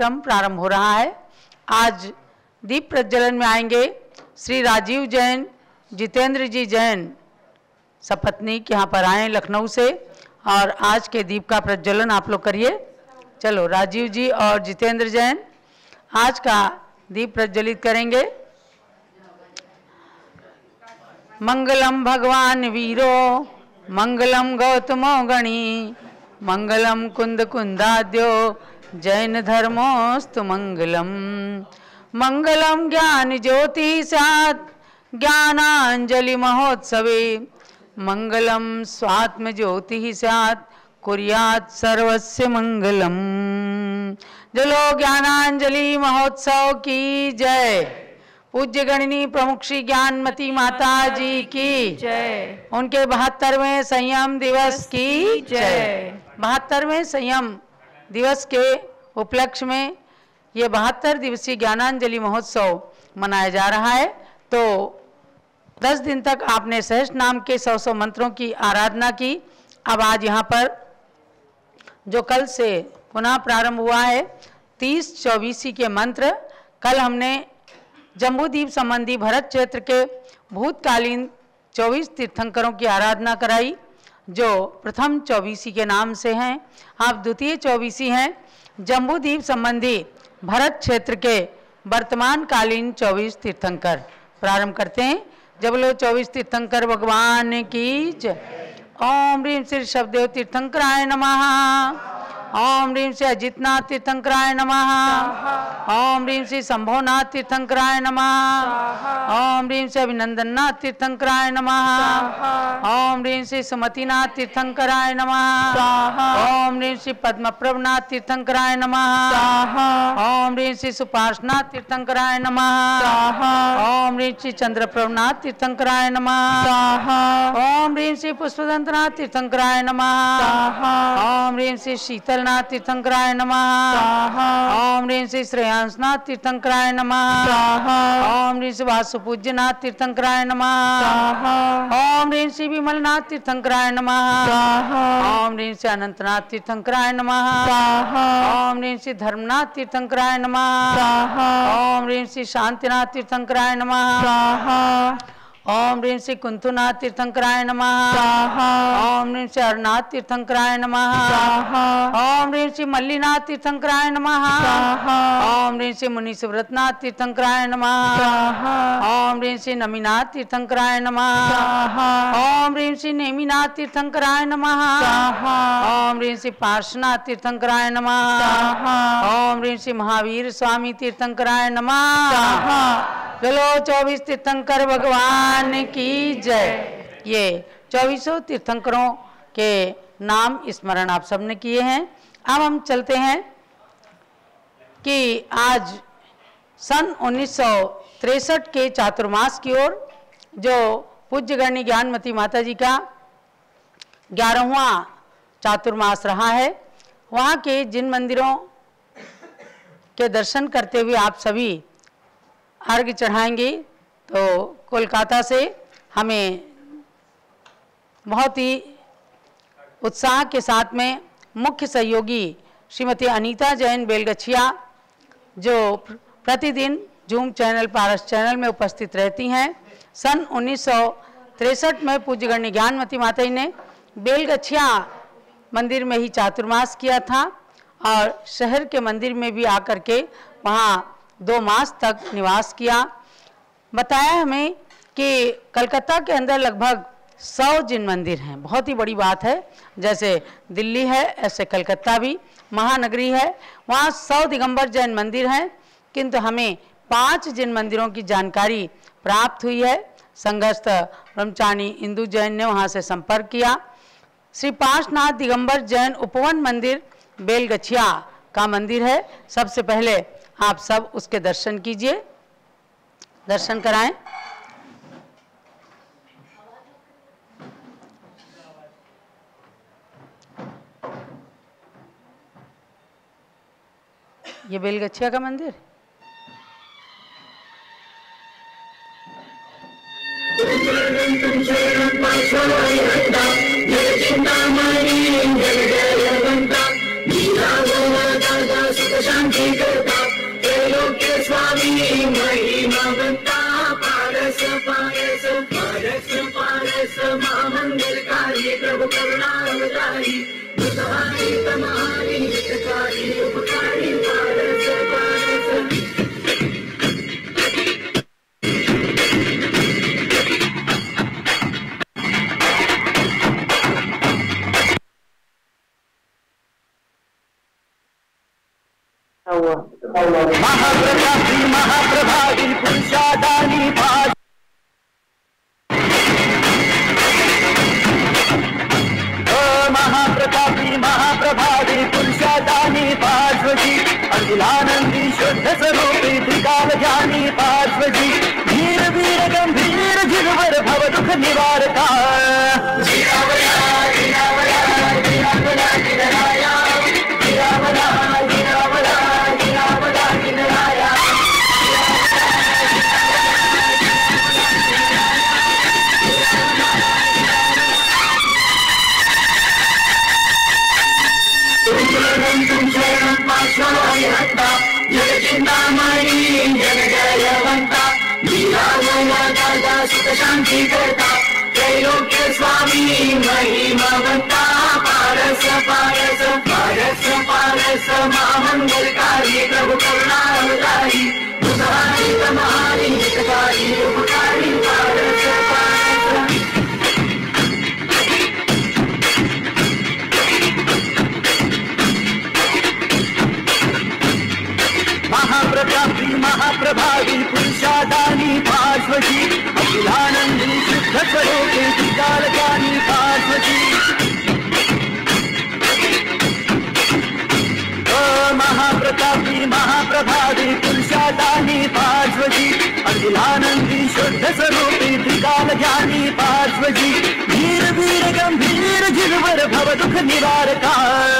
कार्यक्रम प्रारंभ हो रहा है। आज दीप प्रज्वलन में आएंगे श्री राजीव जैन, जितेंद्र जी जैन सपत्नीक यहाँ पर आए लखनऊ से, और आज के दीप का प्रज्वलन आप लोग करिए। चलो, राजीव जी और जितेंद्र जैन आज का दीप प्रज्वलित करेंगे। मंगलम भगवान वीरो, मंगलम गौतमो गणी, मंगलम कुंद कुंदाद्यो, जैन धर्मोस्तु मंगलम। मंगलम ज्ञान ज्योति स्यात् ज्ञानांजलि महोत्सवे, मंगलम स्वात्म ज्योति स्यात् कुर्यात् सर्वस्य मंगलम। जलो ज्ञानांजलि महोत्सव की जय। पूज्य गणनी प्रमुख श्री ज्ञानमती माता जी की जय। उनके 72वें संयम दिवस की जय। 72वें संयम दिवस के उपलक्ष्य में ये 72 दिवसीय ज्ञानांजलि महोत्सव मनाया जा रहा है। तो 10 दिन तक आपने सहस्त्र नाम के 100 मंत्रों की आराधना की। अब आज यहाँ पर जो कल से पुनः प्रारंभ हुआ है 30-24 के मंत्र, कल हमने जम्बूद्वीप संबंधी भरत क्षेत्र के भूतकालीन 24 तीर्थंकरों की आराधना कराई, जो प्रथम 24 के नाम से हैं। आप द्वितीय 24 हैं। जम्बूद्वीप संबंधी भरत क्षेत्र के वर्तमान कालीन 24 तीर्थंकर प्रारंभ करते हैं। जब लोग 24 तीर्थंकर भगवान की जय। ओम ह्रीं श्री शब्देव तीर्थंकराय नमः। ओम ह्रीं श्री अजितनाथ तीर्थंकराय नमः। ओम ह्रीं श्री शंभोनाथ तीर्थंकराय नमः। ओम ह्रीं श्री अभिनंदननाथ तीर्थंकराय नमः। ओम ह्रीं श्री सुमतिनाथ तीर्थंकराय नमः। ओम ह्रीं श्री पद्मप्रभनाथ तीर्थंकराय नमः। ओम ह्रीं श्री सुपार्शनाथ तीर्थंकराय नमः। ओम ह्रीं श्री चंद्रप्रभनाथ तीर्थंकराय नमः। ओम ह्रीं श्री पुष्पदंतनाथ तीर्थंकराय नमः। ओम ह्रीं श्री शीतलनाथ तीर्थंकराय नमः। ओम ह्रीं श्री श्रेयांसनाथ तीर्थंकराय नमः। ओम ह्रीं श्री वासुपूज्यनाथ तीर्थंकराय नमः। ओम ह्रीं श्री विमलनाथ तीर्थंकराय नमः। ओम ह्रीं श्री अनंतनाथ तीर्थंकराय नमः। ओम ह्रीं श्री धर्मनाथ तीर्थंकराय नमः। ओम ह्रीं श्री शांतिनाथ तीर्थंकराय नमः। ओम ह्रीं श्री कुंतुनाथ तीर्थंकराय नमः। ओम ह्रीं श्री अरनाथ तीर्थंकराय नमः। ओम ह्रीं श्री मल्लीनाथ तीर्थंकराय नमः। ओम ह्रीं श्री मुनि सुव्रतनाथ तीर्थंकराय नमः। ओम ह्रीं श्री नमीनाथ तीर्थंकराय नमः। ओम ह्रीं श्री नेमिनाथ तीर्थंकराय नमः। ओम ह्रीं श्री पार्श्वनाथ तीर्थंकराय नमः। ओम ह्रीं श्री महावीर स्वामी तीर्थंकराय नमः। चलो 24 तीर्थंकर भगवान की जय। ये 24 तीर्थंकरों के नाम स्मरण आप सबने किए हैं। अब हम चलते हैं कि आज सन 1963 के चातुर्मास की ओर, जो पूज्य गणनी ज्ञानमती माता जी का 11वां चातुर्मास रहा है, वहाँ के जिन मंदिरों के दर्शन करते हुए आप सभी अर्घ्य चढ़ाएंगे, तो कोलकाता से हमें बहुत ही उत्साह के साथ में मुख्य सहयोगी श्रीमती अनीता जैन बेलगछिया, जो प्रतिदिन जूम चैनल पारस चैनल में उपस्थित रहती हैं। सन 1963 में पूज्य गणनी ज्ञानमती माता जी ने बेलगछिया मंदिर में ही चातुर्मास किया था, और शहर के मंदिर में भी आकर के वहाँ 2 मास तक निवास किया। बताया हमें कि कलकत्ता के अंदर लगभग 100 जिन मंदिर हैं। बहुत ही बड़ी बात है। जैसे दिल्ली है, ऐसे कलकत्ता भी महानगरी है, वहाँ 100 दिगंबर जैन मंदिर हैं, किंतु हमें 5 जिन मंदिरों की जानकारी प्राप्त हुई है। संघस्थ ब्रह्मचारी इंदु जैन ने वहाँ से संपर्क किया। श्री पार्श्वनाथ दिगंबर जैन उपवन मंदिर बेलगछिया का मंदिर है। सबसे पहले आप सब उसके दर्शन कीजिए, दर्शन कराएं। ये बेलगछिया का मंदिर। शांति शांति करता त्रैलोक्य स्वामी महिमावंता पारस पारस पारस पारस महामंगलकारी प्रभु करुणावतारी बुधारी तमारी हितकारी उपकारी पारस पारस। महाप्रतापी महाप्रभावी पुरुषादानी भाज महाप्रतापी महाप्रभावी पुरुषादानी पार्श्वजी अखिलानंदी शुद्ध स्वरूपी त्रिकाल ज्ञानी पार्श्वजी वीर वीर गंभीर जिनवर भव दुख निवारका शांति करता त्रैलोक्य स्वामी महिमावंता पारस पारस पारस पारस महामंगलकारी प्रभु करुणावतारी बुधारी तमारी हितकारी उपकारी पारस पारस। महाप्रतापी महाप्रभावी पुरुषादानी पार्श्वजी अखिलानंदी शुद्ध स्वरूपी त्रिकाल ज्ञानी पार्श्वजी महाप्रतापी महाप्रभावी पुरुषादानी पार्श्वजी अखिलानंदी शुद्ध स्वरूपी त्रिकाल ज्ञानी पार्श्वजी वीर वीर गंभीर जिनवर भव दुख निवारका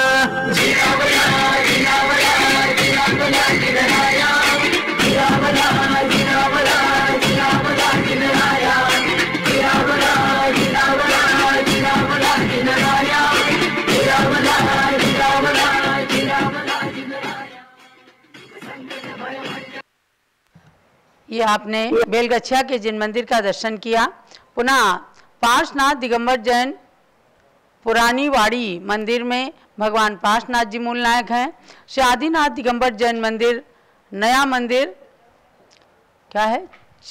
ये आपने बेलगछिया के जिन मंदिर का दर्शन किया। पुनः पार्श्वनाथ दिगंबर जैन पुरानी वाड़ी मंदिर में भगवान पार्श्वनाथ जी मूल नायक हैं। श्री आदिनाथ दिगंबर जैन मंदिर नया मंदिर क्या है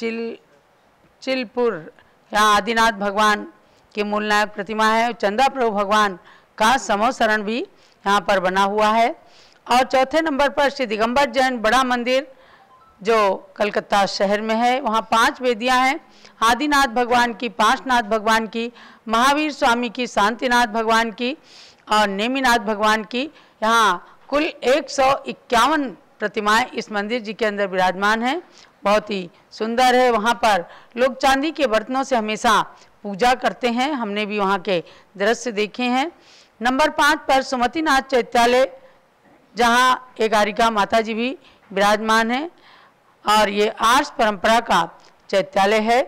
चिलपुर, यहाँ आदिनाथ भगवान के मूल नायक प्रतिमा है। चंदा प्रभु भगवान का समो शरण भी यहाँ पर बना हुआ है। और चौथे नंबर पर श्री दिगंबर जैन बड़ा मंदिर जो कलकत्ता शहर में है, वहाँ 5 वेदियाँ हैं। आदिनाथ भगवान की, पार्श्वनाथ भगवान की, महावीर स्वामी की, शांतिनाथ भगवान की और नेमिनाथ भगवान की। यहाँ कुल 151 प्रतिमाएं इस मंदिर जी के अंदर विराजमान हैं। बहुत ही सुंदर है। वहाँ पर लोग चांदी के बर्तनों से हमेशा पूजा करते हैं। हमने भी वहाँ के दृश्य देखे हैं। नंबर 5 पर सुमतिनाथ चैत्यालय, जहाँ एकारिका माता जी भी विराजमान हैं और ये आर्ष परंपरा का चैत्यालय है।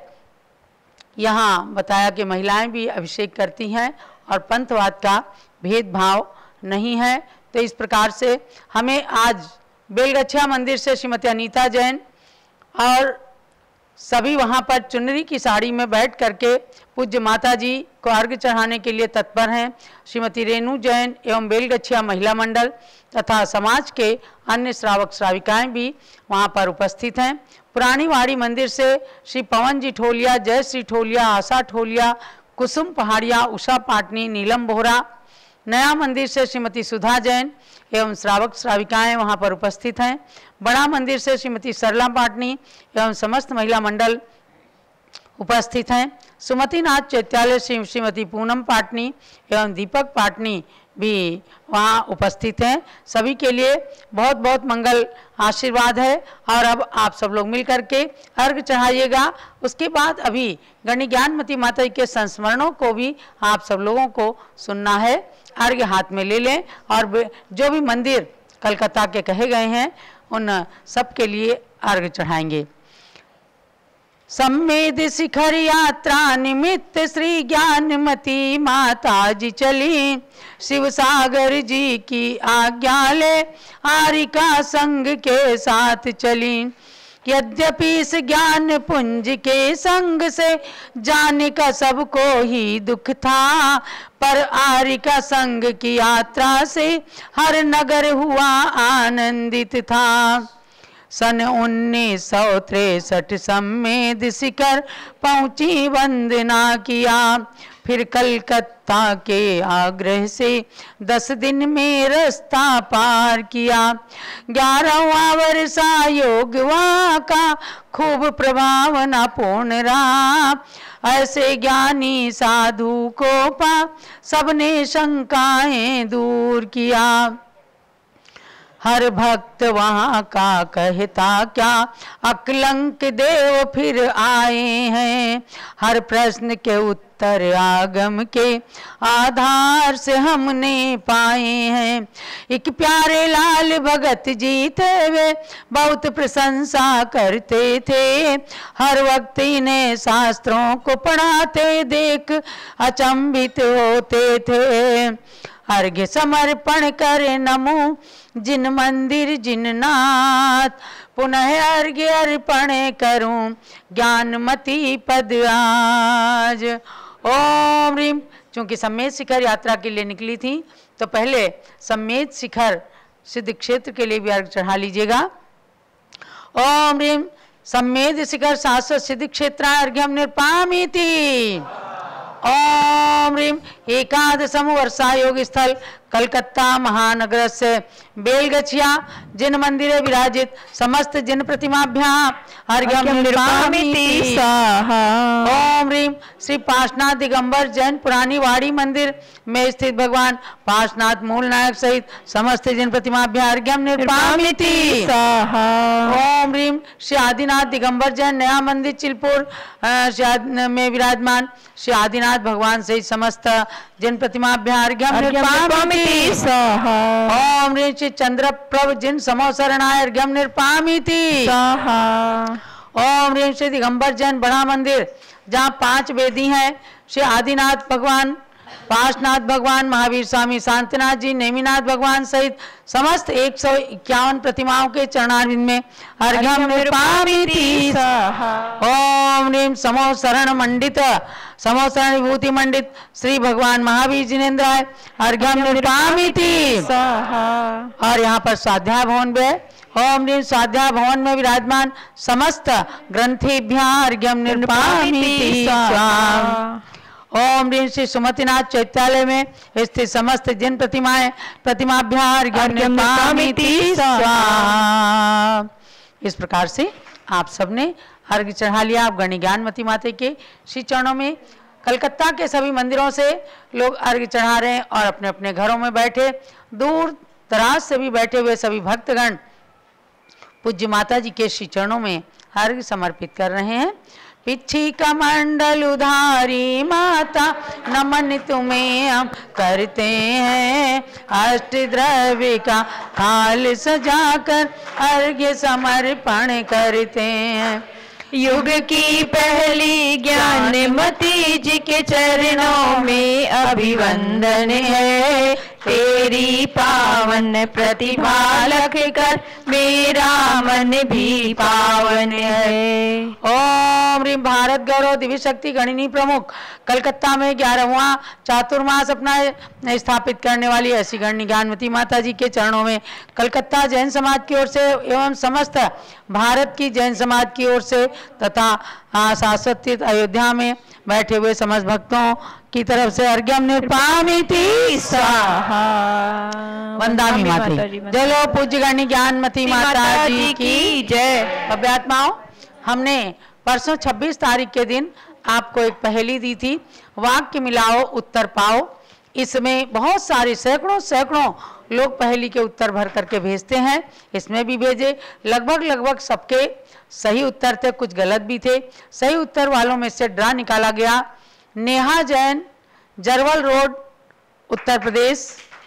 यहाँ बताया कि महिलाएं भी अभिषेक करती हैं और पंथवाद का भेदभाव नहीं है। तो इस प्रकार से हमें आज बेलगछिया मंदिर से श्रीमती अनीता जैन और सभी वहाँ पर चुनरी की साड़ी में बैठ करके पूज्य माता जी को अर्घ्य चढ़ाने के लिए तत्पर हैं। श्रीमती रेणु जैन एवं बेलगछिया महिला मंडल तथा समाज के अन्य श्रावक श्राविकाएं भी वहाँ पर उपस्थित हैं। पुरानी वाड़ी मंदिर से श्री पवन जी ठोलिया, जय श्री ठोलिया, आशा ठोलिया, कुसुम पहाड़िया, उषा पाटनी, नीलम बोहरा। नया मंदिर से श्रीमती सुधा जैन एवं श्रावक श्राविकाएं वहाँ पर उपस्थित हैं। बड़ा मंदिर से श्रीमती सरला पाटनी एवं समस्त महिला मंडल उपस्थित हैं। सुमतिनाथ चैत्यालय श्रीमती पूनम पाटनी एवं दीपक पाटनी भी वहाँ उपस्थित हैं। सभी के लिए बहुत बहुत मंगल आशीर्वाद है। और अब आप सब लोग मिल करके अर्घ्य चढ़ाइएगा। उसके बाद अभी गणि ज्ञानमती माता जी के संस्मरणों को भी आप सब लोगों को सुनना है। अर्घ्य हाथ में ले लें और जो भी मंदिर कलकत्ता के कहे गए हैं उन सब के लिए अर्घ्य चढ़ाएंगे। सम्मेद शिखर यात्रा निमित्त श्री ज्ञानमती माता जी चली, शिव सागर जी की आज्ञा ले आरिका संग के साथ चली। यद्यपि इस ज्ञान पुंज के संग से जाने का सबको ही दुख था, पर आरिका संग की यात्रा से हर नगर हुआ आनंदित था। सन 1963 सम्मेद शिखर पहुंची वंदना किया, फिर कलकत्ता के आग्रह से 10 दिन में रास्ता पार किया। 11वां वर्षा योग वहाँ का खूब प्रभावना पूर्ण रहा, ऐसे ज्ञानी साधु को पा सबने शंकाएं दूर किया। हर भक्त वहाँ का कहता क्या अकलंक देव फिर आए हैं, हर प्रश्न के उत्तर आगम के आधार से हमने पाए हैं। एक प्यारे लाल भगत जी थे वे बहुत प्रशंसा करते थे, हर वक्त इन्हें शास्त्रों को पढ़ाते देख अचंभित होते थे। अर्घ्य समर्पण करे नमो जिन मंदिर जिन नाथ, पुनः अर्घ्य अर्पण करूं ज्ञानमती पद आज। ओम ह्रीम। चूंकि सम्मेद शिखर यात्रा के लिए निकली थी तो पहले सम्मेद शिखर सिद्ध क्षेत्र के लिए भी अर्घ्य चढ़ा लीजिएगा। ओम ह्रीम। सम्मेद शिखर शाश्वत सिद्ध क्षेत्र अर्घ्यम निर्पामीति। ओम ह्रीम। एकादशम वर्षा योग स्थल कलकत्ता महानगर से बेलगछिया जिन मंदिरे विराजित समस्त जिन प्रतिमाभ्याम अर्घ्यम निर्वामिति स्वाहा। ओम ह्रीम। श्री पार्श्वनाथ दिगंबर जैन पुरानी वाड़ी मंदिर में स्थित भगवान पार्श्वनाथ मूल नायक सहित समस्त जिन प्रतिमाभ्याम अर्घ्यम निर्वामिति स्वाहा। ओम ह्रीम। श्री आदिनाथ दिगंबर जैन नया मंदिर चिलपुर में विराजमान श्री आदिनाथ भगवान सहित समस्त जिन प्रतिमाभ्याम अर्घ्यम निर्वामिति स्वाहा। ओम ह्रीम। श्री चंद्रप्रभ जिन समोसरणाय अर्घ्यम निर्वामिति स्वाहा। ओम ह्रीम। श्री दिगंबर जैन बड़ा मंदिर जहाँ 5 वेदी हैं, श्री आदिनाथ भगवान, पार्श्वनाथ भगवान, महावीर स्वामी शांतिनाथ जी, नेमिनाथ भगवान सहित समस्त 151 प्रतिमाओं के चरणारविंद में अर्घ्यम निर्वामिति स्वाहा। ओम ह्रीम। समोसरण मंडित समोसरण विभूति मंडित श्री भगवान महावीर जिनेन्द्राय अर्घ्यम निर्वामिति स्वाहा। और यहाँ पर स्वाध्याय भवन भी है। ओम ह्रीम। स्वाध्याय भवन में विराजमान समस्त ग्रंथेभ्यः अर्घ्यम निर्वामिति स्वाहा। ओम ह्रीम। श्री सुमतिनाथ चैत्यालय में स्थित समस्त जिन प्रतिमाभ्याम अर्घ्यम निर्वामिति स्वाहा। इस प्रकार से आप सबने अर्घ्य चढ़ा लिया। आप गणी ज्ञानमती माता के श्री चरणों में कलकत्ता के सभी मंदिरों से लोग अर्घ्य चढ़ा रहे हैं और अपने अपने घरों में बैठे दूर दराज से भी बैठे हुए सभी भक्तगण पूज्य माता जी के श्री चरणों में अर्घ्य समर्पित कर रहे हैं। पिछी कमंडल उधारी माता नमन तुम्हें हम करते हैं, अष्ट द्रव्य का थाल सजाकर अर्घ्य समर्पण करते हैं। युग की पहली ज्ञानमती जी के चरणों में अभिवंदन है, तेरी पावन प्रतिभा लख कर मेरा मन भी पावन है। ओम ह्रीम। भारत गौरव दिव्य शक्ति गणिनी प्रमुख कलकत्ता में 11वां चातुर्मास अपना स्थापित करने वाली ऐसी गणनी ज्ञानमती माता जी के चरणों में कलकत्ता जैन समाज की ओर से एवं समस्त भारत की जैन समाज की ओर से तथा शाश्वत तीर्थ अयोध्या में बैठे हुए समस्त भक्तों की तरफ से अर्घ्यम निर्वामिति स्वाहा। वंदामि मातरम। जय पूज्य गणनी ज्ञानमती माता जी की जय। अभ्यात्माओं, हमने परसों 26 तारीख के दिन आपको एक पहेली दी थी, वाक्य मिलाओ उत्तर पाओ। इसमें बहुत सारे सैकड़ों लोग पहेली के उत्तर भर करके भेजते हैं। इसमें भी भेजे, लगभग सबके सही उत्तर थे, कुछ गलत भी थे। सही उत्तर वालों में से ड्रा निकाला गया। नेहा जैन, जरवल रोड, उत्तर प्रदेश,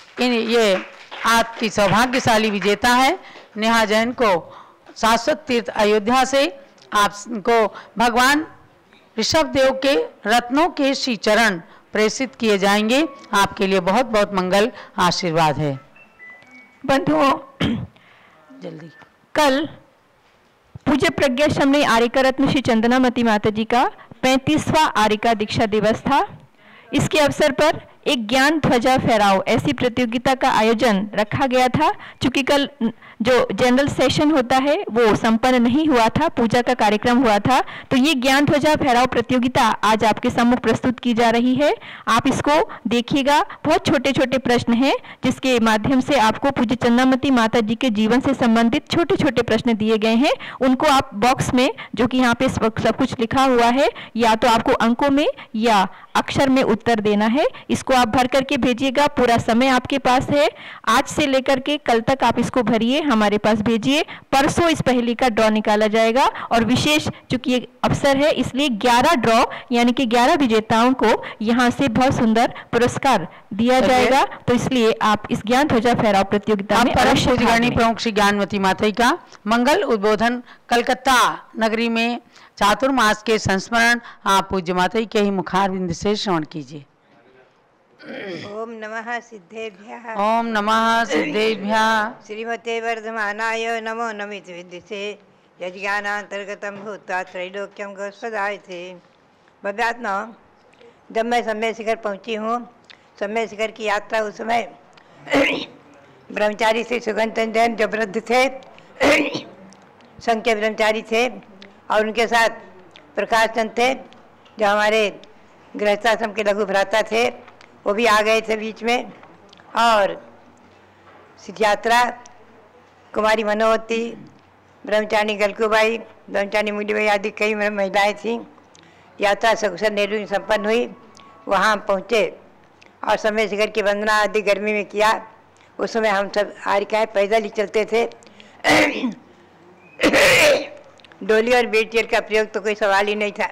ये आपकी सौभाग्यशाली विजेता है। नेहा जैन को शाश्वत तीर्थ अयोध्या से आपको भगवान ऋषभ देव के रत्नों के श्री चरण प्रेषित किए जाएंगे। आपके लिए बहुत बहुत मंगल आशीर्वाद है। बंधुओं, जल्दी कल पूज्य प्रज्ञा शमनी आरिका रत्न श्री चंदनामती माता जी का 35वां आरिका दीक्षा दिवस था। इसके अवसर पर एक ज्ञान ध्वजा फहराओ ऐसी प्रतियोगिता का आयोजन रखा गया था। चूंकि कल जो जनरल सेशन होता है वो संपन्न नहीं हुआ था, पूजा का कार्यक्रम हुआ था, तो ये ज्ञान ध्वजा फहराओ प्रतियोगिता आज आपके सम्मुख प्रस्तुत की जा रही है। आप इसको देखिएगा। बहुत छोटे छोटे प्रश्न हैं जिसके माध्यम से आपको पूज्य चंदनामती माता जी के जीवन से संबंधित छोटे छोटे प्रश्न दिए गए हैं। उनको आप बॉक्स में, जो कि यहाँ पे सब कुछ लिखा हुआ है, या तो आपको अंकों में या अक्षर में उत्तर देना है। इसको आप भर करके भेजिएगा। पूरा समय आपके पास है। आज से लेकर के कल तक आप इसको भरिए, हमारे पास भेजिए। परसों इस पहेली का ड्रॉ निकाला जाएगा और विशेष चूंकि ये अवसर है इसलिए 11 ड्रॉ यानी कि 11 विजेताओं को यहाँ से बहुत सुंदर पुरस्कार दिया जाएगा। तो इसलिए आप इस ज्ञान ध्वजा फहराव प्रतियोगिता में अवश्य भाग लें। प्रमुख श्री ज्ञानवती माता का मंगल उद्बोधन कलकत्ता नगरी में चातुर्मास के संस्मरण आप पूज्य माता के ही मुखारविंद से श्रवण कीजिए। ओम नमः सिद्धेभ्यः। ओम नमः सिद्धेभ्यः। श्रीमते वर्धमानाय नमो नमित विद्यसे यज्ञानांतर्गतम भूत्वा त्रैलोक्यम गोस्पदायते। भव्यात्मा, जब मैं सम्य शिखर पहुंची हूँ, सम्य शिखर की यात्रा उस समय ब्रह्मचारी श्री सुगंधन जैन जो वृद्ध थे, संघ के ब्रह्मचारी थे, और उनके साथ प्रकाश चंद थे जो हमारे गृहस्थाश्रम के लघु भ्राता थे, वो भी आ गए थे बीच में। और यात्रा कुमारी मनोवती, ब्रह्मचारी गलकूबाई, ब्रह्मचारी मुलीबाई आदि कई महिलाएं थीं। यात्रा सकुशल निर्विघ्न संपन्न हुई। वहाँ हम पहुँचे और समय शिखर की वंदना आदि गर्मी में किया। उस समय हम सब आरिकाएँ पैदल ही चलते थे। डोली और व्हीलचेयर का प्रयोग तो कोई सवाल ही नहीं था।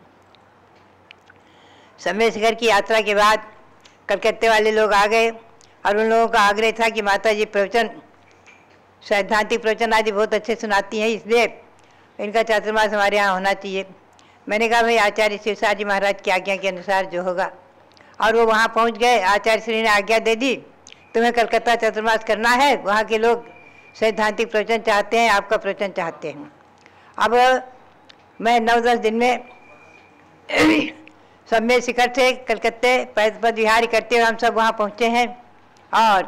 समय शिखर की यात्रा के बाद कलकत्ते वाले लोग आ गए और उन लोगों का आग्रह था कि माता जी प्रवचन, सैद्धांतिक प्रवचन आदि बहुत अच्छे सुनाती हैं, इसलिए इनका चातुर्मास हमारे यहाँ होना चाहिए। मैंने कहा भाई आचार्य शिवसार जी महाराज की आज्ञा के अनुसार जो होगा। और वो वहाँ पहुँच गए। आचार्य श्री ने आज्ञा दे दी, तुम्हें कलकत्ता चातुर्मास करना है। वहाँ के लोग सैद्धांतिक प्रवचन चाहते हैं, आपका प्रवचन चाहते हैं। अब मैं 9-10 दिन में सम्य शिखर से कलकत्ते पद विहार करते हुए हम सब वहाँ पहुँचे हैं। और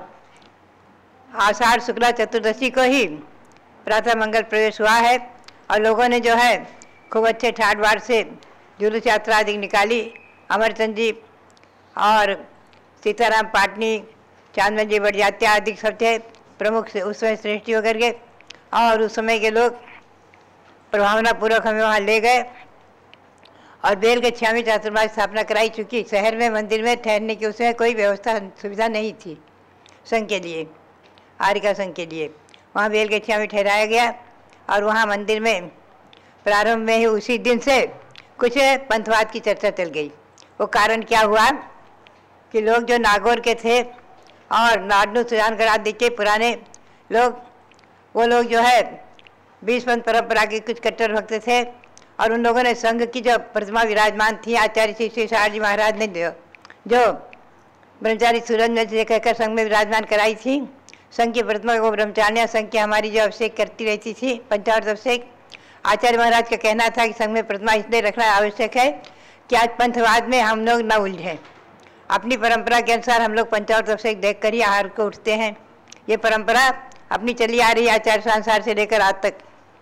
आषाढ़ शुक्ला चतुर्दशी को ही प्रातः मंगल प्रवेश हुआ है और लोगों ने जो है खूब अच्छे ठाट बाट से जुलूस यात्रा आदि निकाली। अमरचंद जी और सीताराम पाटनी, चांदमल जी बड़जात्या आदि सब थे प्रमुख से उस समय श्रेष्ठी होकर के। और उस समय के लोग प्रभावना पूर्वक हमें वहाँ ले गए और बेल के छामी चातुर्मास स्थापना कराई। चूँकि शहर में मंदिर में ठहरने की उसमें कोई व्यवस्था सुविधा नहीं थी संघ के लिए, आरिका संघ के लिए। वहाँ बेल के छामी ठहराया गया और वहाँ मंदिर में प्रारंभ में ही उसी दिन से कुछ पंथवाद की चर्चा चल गई। वो कारण क्या हुआ कि लोग जो नागौर के थे और नाडनू सुजानगढ़ आदि के पुराने लोग, वो लोग जो है 20 पंथ परंपरा के कुछ कट्टर भक्त थे और उन लोगों ने संघ की जो प्रतिमा विराजमान थी, आचार्य श्री शिवसार जी महाराज ने जो ब्रह्मचारी सूरज से कहकर संघ में विराजमान कराई थी, संघ की प्रतिमा को ब्रह्मचारियाँ संघ की हमारी जो अभिषेक करती रहती थी, पंचामृत अभिषेक, आचार्य महाराज का कहना था कि संघ में प्रतिमा इसलिए रखना आवश्यक है कि आज पंथवाद में हम लोग न उलझें। अपनी परंपरा के अनुसार हम लोग पंचामृत अभिषेक देख कर ही आहार को उठते हैं। ये परंपरा अपनी चली आ रही है आचार्य संसार से लेकर आज तक।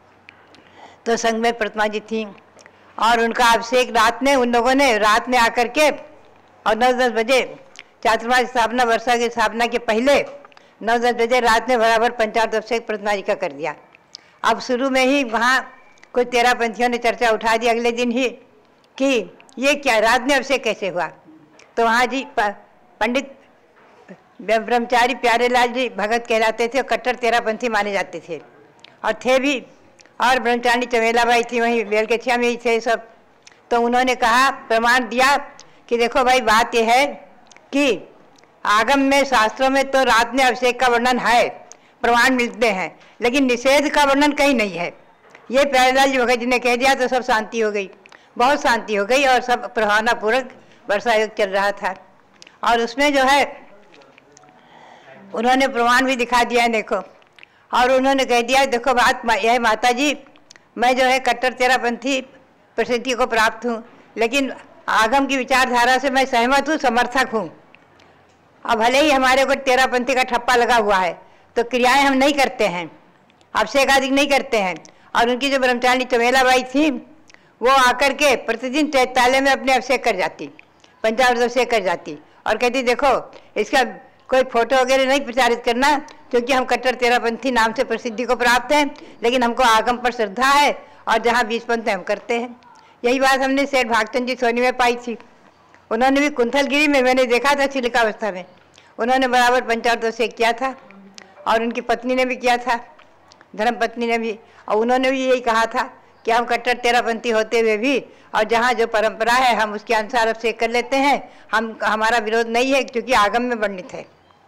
तो संघ में प्रतिमा जी थी और उनका अभिषेक रात में उन लोगों ने रात में आकर के और 9-10 बजे चातुर्मास स्थापना, वर्षा की स्थापना के पहले 9-10 बजे रात में बराबर पंचामृत अभिषेक प्रतिमा जी का कर दिया। अब शुरू में ही वहाँ कुछ 13 पंथियों ने चर्चा उठा दी अगले दिन ही कि ये क्या, रात में अभिषेक कैसे हुआ। तो वहाँ जी पंडित ब्रह्मचारी प्यारेलाल जी भगत कहलाते थे और कट्टर 13 पंथी माने जाते थे और थे भी। और ब्रह्मचारी चमेलाबाई थी वहीं बेलकेछिया में ही थे सब। तो उन्होंने कहा, प्रमाण दिया कि देखो भाई बात यह है कि आगम में शास्त्रों में तो रात में अभिषेक का वर्णन है, प्रमाण मिलते हैं, लेकिन निषेध का वर्णन कहीं नहीं है। ये प्यारेलाल जी भगत जी ने कह दिया तो सब शांति हो गई, बहुत शांति हो गई और सब प्रभावना पूर्वक वर्षा योग चल रहा था। और उसमें जो है उन्होंने प्रमाण भी दिखा दिया है, देखो। और उन्होंने कह दिया देखो बात यह माता जी, मैं जो है कट्टर तेरापंथी प्रसिद्धि को प्राप्त हूँ, लेकिन आगम की विचारधारा से मैं सहमत हूँ, समर्थक हूँ। अब भले ही हमारे को तेरापंथी का ठप्पा लगा हुआ है तो क्रियाएं हम नहीं करते हैं, अभिषेक आदि नहीं करते हैं। और उनकी जो ब्रह्मचारिणी चमेलाबाई थी वो आकर के प्रतिदिन चैतालय में अपने अभिषेक कर जाती, पंचामृत अभिषेक कर जाती और कहती देखो इसका कोई फोटो वगैरह नहीं प्रचारित करना, क्योंकि हम कट्टर तेरापंथी नाम से प्रसिद्धि को प्राप्त हैं, लेकिन हमको आगम पर श्रद्धा है और जहाँ बीज पंथ हम करते हैं। यही बात हमने सेठ भागचंद जी सोनी में पाई थी। उन्होंने भी कुंथलगिरी में मैंने देखा था छिलिकावस्था में, उन्होंने बराबर पंचामृत अभिषेक किया था और उनकी पत्नी ने भी किया था, धर्म पत्नी ने भी। और उन्होंने भी यही कहा था कि हम कट्टर तेरापंथी होते हुए भी और जहाँ जो परंपरा है हम उसके अनुसार अभिषेक कर लेते हैं, हमारा विरोध नहीं है, क्योंकि आगम में वर्णित है।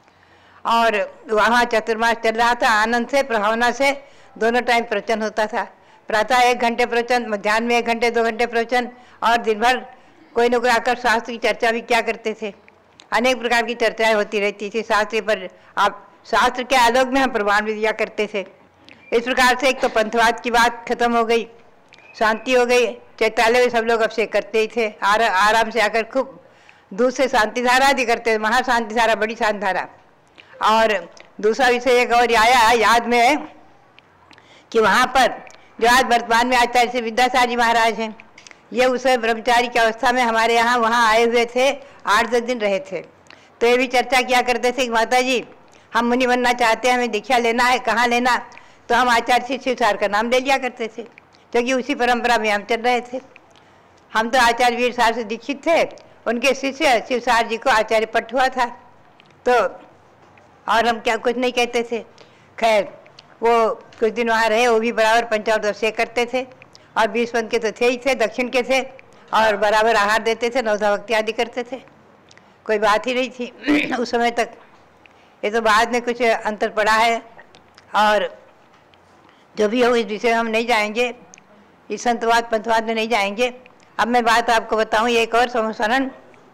और वहाँ चतुर्मास चल रहा था, आनंद से प्रभावना से दोनों टाइम प्रवचन होता था। प्रातः 1 घंटे प्रवचन, मध्याह्न में 1 घंटे 2 घंटे प्रवचन, और दिन भर कोई न कोई आकर शास्त्र की चर्चा भी क्या करते थे। अनेक प्रकार की चर्चाएं होती रहती थी शास्त्र पर। आप शास्त्र के आलोक में हम प्रमाण भी दिया करते थे। इस प्रकार से एक तो पंथवाद की बात खत्म हो गई, शांति हो गई। चैतालय में सब लोग अभिषेक करते ही थे, आराम से आकर खूब दूध से शांति धारा आदि करते थे, महाशांति धारा, बड़ी शांति धारा। और दूसरा विषय एक और आया याद में है कि वहाँ पर जो आज वर्तमान में आचार्य श्री विद्यासागर जी महाराज हैं, ये उस ब्रह्मचारी की अवस्था में हमारे यहाँ वहाँ आए हुए थे, 8-10 दिन रहे थे। तो ये भी चर्चा किया करते थे कि माता जी हम मुनि बनना चाहते हैं, हमें दीक्षा लेना है, कहाँ लेना। तो हम आचार्य श्री शिवसार का नाम ले लिया करते थे, क्योंकि उसी परंपरा में हम चल रहे थे। हम तो आचार्य वीर सार से दीक्षित थे, उनके शिष्य शिवसार जी को आचार्य पट हुआ था। तो और हम क्या कुछ नहीं कहते थे। खैर वो कुछ दिन वहाँ रहे, वो भी बराबर पंचामृत अभिषेक करते थे और 20 पंथ के तो थे ही थे, दक्षिण के थे, और बराबर आहार देते थे, नवधा भक्ति आदि करते थे, कोई बात ही नहीं थी उस समय तक। ये तो बाद में कुछ अंतर पड़ा है, और जो भी हो इस विषय में हम नहीं जाएंगे, इस संतवाद पंथवाद में नहीं जाएंगे। अब मैं बात आपको बताऊं, एक और संस्मरण।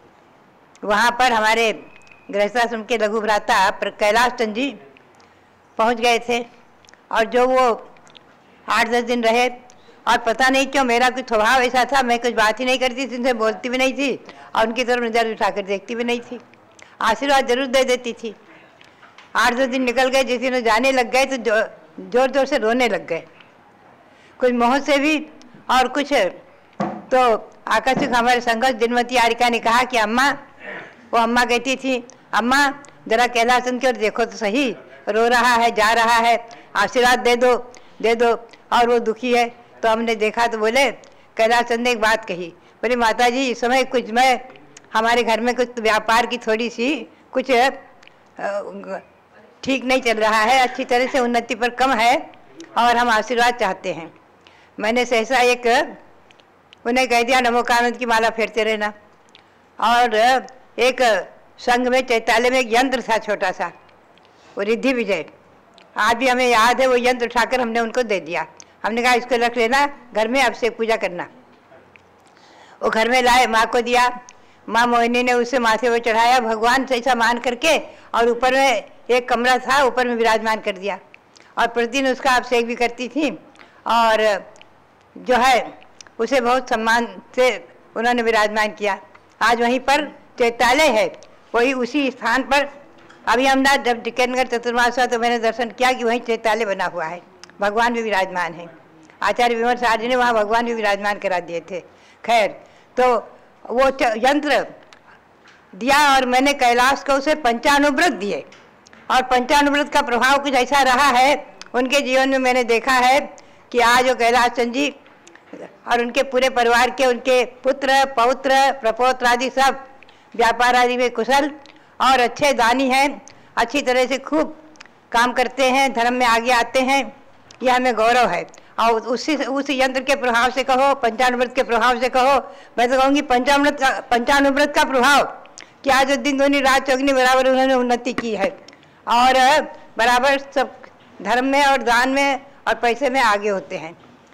वहाँ पर हमारे गृहस्थाश्रम के लघु भ्राता कैलाश चंद जी पहुँच गए थे, और जो वो 8-10 दिन रहे, और पता नहीं क्यों मेरा कुछ स्वभाव ऐसा था, मैं कुछ बात ही नहीं करती थी, उनसे बोलती भी नहीं थी और उनकी तरफ नज़र उठाकर देखती भी नहीं थी। आशीर्वाद जरूर दे देती थी। 8-10 दिन निकल गए, जिस दिन जाने लग गए तो जोर जोर से रोने लग गए, कुछ मोह से भी और कुछ। तो आकस्मिक हमारे संघर्ष दिनमती आरिका ने कहा कि अम्मा, वो अम्मा कहती थी अम्मा जरा कैलाश चंद की ओर देखो तो सही, रो रहा है, जा रहा है, आशीर्वाद दे दो दे दो, और वो दुखी है। तो हमने देखा तो बोले, कैलाश चंद ने एक बात कही, बोले माता जी इस समय कुछ मैं हमारे घर में कुछ व्यापार की थोड़ी सी कुछ ठीक नहीं चल रहा है, अच्छी तरह से उन्नति पर कम है, और हम आशीर्वाद चाहते हैं। मैंने सहसा एक उन्हें कह दिया नमो कानंद की माला फेरते रहना। और एक संघ में चैतालय में एक यंत्र था छोटा सा, वो रिद्धि विजय, आज भी हमें याद है। वो यंत्र उठाकर हमने उनको दे दिया, हमने कहा इसको रख लेना, घर में अभिषेक पूजा करना। वो घर में लाए, माँ को दिया, माँ मोहिनी ने उसे माथे पर चढ़ाया भगवान से ऐसा मान करके, और ऊपर में एक कमरा था, ऊपर में विराजमान कर दिया, और प्रतिदिन उसका अभिषेक भी करती थी। और जो है उसे बहुत सम्मान से उन्होंने विराजमान किया। आज वहीं पर चैतालय है, वही उसी स्थान पर। अभी हम ना जब टिकटनगर चतुर्मास हुआ तो मैंने दर्शन किया कि वहीं चैतालय बना हुआ है, भगवान भी विराजमान है। आचार्य विमल सार जी ने वहाँ भगवान भी विराजमान करा दिए थे। खैर तो वो यंत्र दिया, और मैंने कैलाश को उसे पंचानुव्रत दिए, और पंचानुव्रत का प्रभाव कुछ ऐसा रहा है उनके जीवन में। मैंने देखा है कि आज वो कैलाश चंद जी और उनके पूरे परिवार के, उनके पुत्र पौत्र प्रपौत्र आदि सब व्यापार आदि में कुशल और अच्छे दानी हैं, अच्छी तरह से खूब काम करते हैं, धर्म में आगे आते हैं, यह हमें गौरव है। और उस यंत्र के प्रभाव से कहो, पंचानुव्रत के प्रभाव से कहो, मैं तो कहूँगी पंचानुव्रत का प्रभाव कि आज दिन दूनी रात चौगनी बराबर उन्होंने उन्नति की है, और बराबर सब धर्म में और दान में और पैसे में आगे होते हैं।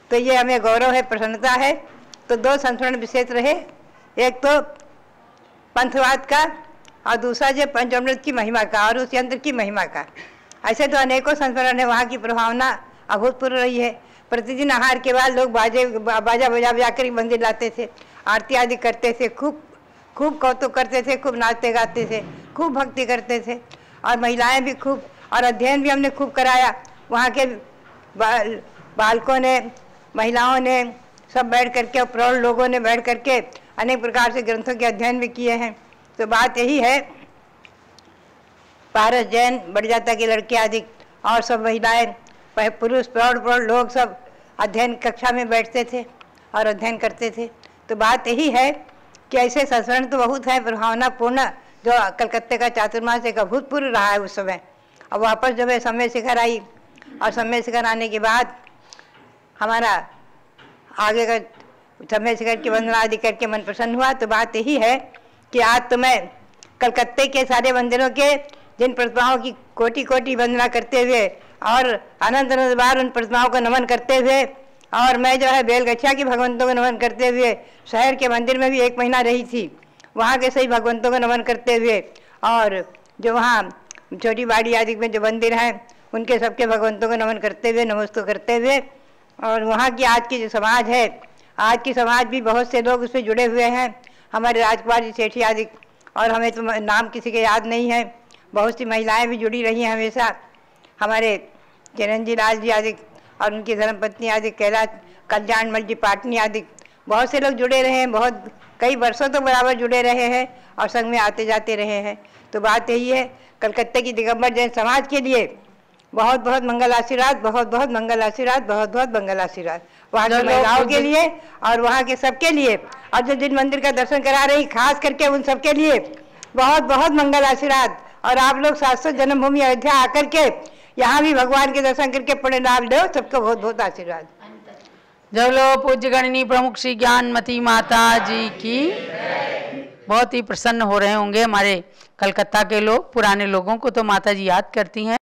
तो ये हमें गौरव है, प्रसन्नता है। तो 2 संस्मरण विशेष रहे, एक तो पंथवाद का और दूसरा जो पंचामृत की महिमा का और उस यंत्र की महिमा का। ऐसे तो अनेकों संस्मरण है, वहाँ की प्रभावना अभूतपूर्व रही है। प्रतिदिन आहार के बाद लोग बाजा बजा कर मंदिर लाते थे, आरती आदि करते थे, खूब कौतुक करते थे, खूब नाचते गाते थे, खूब भक्ति करते थे। और महिलाएं भी खूब, और अध्ययन भी हमने खूब कराया। वहाँ के बालकों ने, महिलाओं ने सब बैठ करके और प्रौढ़ लोगों ने बैठ करके अनेक प्रकार से ग्रंथों के अध्ययन भी किए हैं। तो बात यही है, पारस, जैन, बड़जाता के लड़के आदि और सब महिलाएं, पुरुष, प्रौढ़ लोग सब अध्ययन कक्षा में बैठते थे और अध्ययन करते थे। तो बात यही है कि ऐसे संस्मरण तो बहुत है प्रभावनापूर्ण, जो कलकत्ते का चातुर्मास एक अभूतपूर्व रहा है उस समय। अब वापस जब समय शिखर आई और समय शिखर आने के बाद हमारा आगे का समय शिखर की वंदना आदि करके मन प्रसन्न हुआ। तो बात यही है कि आज तो मैं कलकत्ते के सारे मंदिरों के जिन प्रतिमाओं की कोटि कोटि वंदना करते हुए और अनंत अनंत बार उन प्रतिमाओं को नमन करते हुए, और मैं जो है बेलगछिया के भगवंतों को नमन करते हुए शहर के मंदिर में भी 1 महीना रही थी, वहाँ के सही भगवंतों को नमन करते हुए, और जो वहाँ छोटी बाड़ी आदि में जो मंदिर हैं उनके सबके भगवंतों को नमन करते हुए, नमस्कार करते हुए, और वहाँ की आज की जो समाज है, आज की समाज भी बहुत से लोग उससे जुड़े हुए हैं। हमारे राजकुमार जी सेठी आदि, और हमें तो नाम किसी के याद नहीं है, बहुत सी महिलाएं भी जुड़ी रही हैं हमेशा। हमारे चिरंजी लाल जी आदि और उनकी धर्मपत्नी आदि, कैलाश कल्याणमल जी पाटनी आदि, बहुत से लोग जुड़े रहे हैं, बहुत कई वर्षों तो बराबर जुड़े रहे हैं और संघ में आते जाते रहे हैं। तो बात यही है, कलकत्ते की दिगंबर जैन समाज के लिए बहुत बहुत मंगल आशीर्वाद, बहुत बहुत मंगल आशीर्वाद, बहुत बहुत मंगल आशीर्वाद वहाँ की महिलाओं के लिए और वहाँ के सबके लिए, और जो जिन मंदिर का दर्शन करा रही खास करके उन सबके लिए बहुत बहुत मंगल आशीर्वाद। और आप लोग शाश्वत जन्मभूमि अयोध्या आकर के यहाँ भी भगवान के दर्शन करके पुण्य लाभ लो, सबको बहुत बहुत आशीर्वाद। जब लो पूज्य गणनी प्रमुख श्री ज्ञानमती माता जी की। बहुत ही प्रसन्न हो रहे होंगे हमारे कलकत्ता के लोग, पुराने लोगों को तो माता जी याद करती हैं।